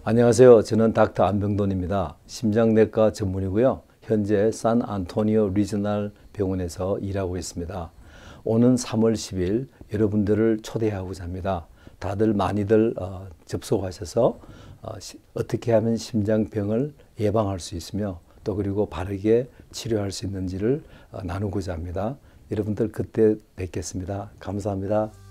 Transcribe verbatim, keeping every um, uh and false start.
안녕하세요. 저는 닥터 안병돈입니다. 심장내과 전문이고요. 현재 산안토니오 리저널 병원에서 일하고 있습니다. 오는 삼월 십일 여러분들을 초대하고자 합니다. 다들 많이들 어, 접속하셔서 어, 시, 어떻게 하면 심장병을 예방할 수 있으며 또 그리고 바르게 치료할 수 있는지를 어, 나누고자 합니다. 여러분들 그때 뵙겠습니다. 감사합니다.